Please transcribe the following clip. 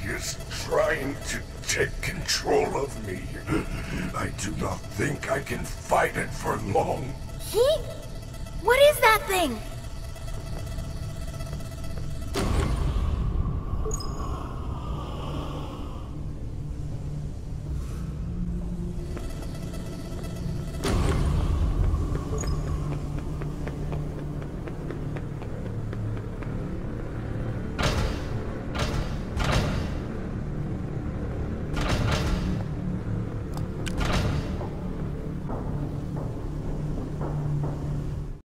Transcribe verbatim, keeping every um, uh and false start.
is trying to take control of me. I do not think I can fight it for long. He? What is that thing?